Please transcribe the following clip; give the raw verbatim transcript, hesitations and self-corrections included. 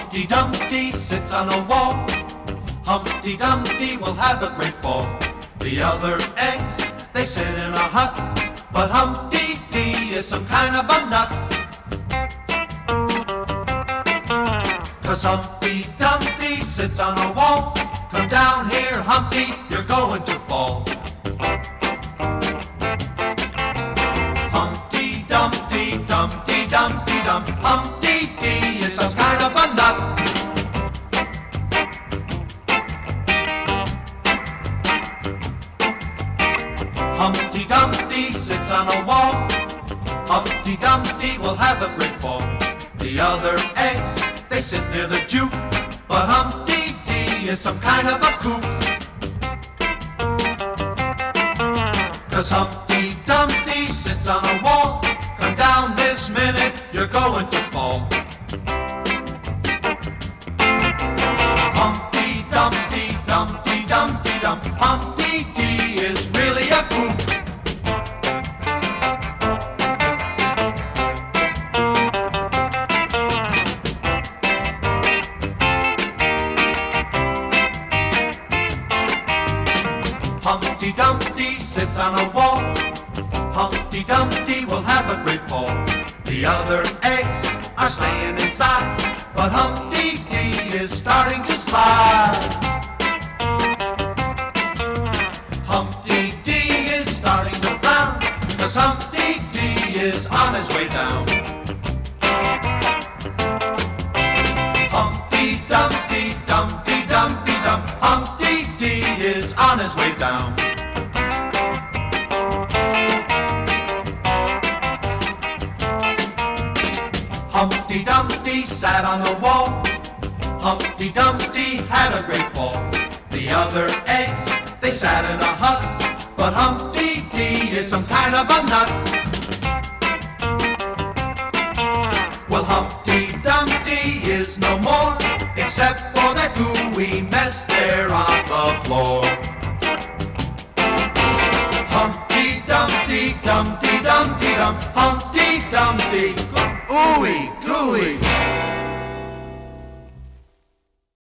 Humpty Dumpty sits on a wall. Humpty Dumpty will have a great fall. The other eggs, they sit in a hut, but Humpty D is some kind of a nut. 'Cause Humpty Dumpty sits on a wall. Come down here, Humpty, you're going to fall. Humpty Dumpty, Dumpty Dumpty Dum. Humpty D is some kind of a nut. Humpty Dumpty sits on a wall. Humpty Dumpty will have a great fall. The other eggs, they sit near the juke, but Humpty D is some kind of a kook. 'Cause Humpty Dumpty sits on a wall. Come down this minute, you're going to fall. Humpty Dumpty, Dumpty Dumpty Dum. Humpty D is really a kook. Humpty Dumpty sits on a wall. Humpty Dumpty will have a great fall. The other eggs are staying inside, but Humpty D is starting to slide. Humpty D is starting to frown, 'cause Humpty D is on his way down. Humpty Dumpty, Dumpty Dumpty Dum. Humpty D is on his way down. Humpty Dumpty sat on a wall. Humpty Dumpty had a great fall. The other eggs, they sat in a hut, but Humpty D is some kind of a nut. Well, Humpty Dumpty is no more, except for that gooey mess there on the floor. Humpty Dumpty, Dumpty Dumpty Dum. Humpty Dumpty, ooey gooey.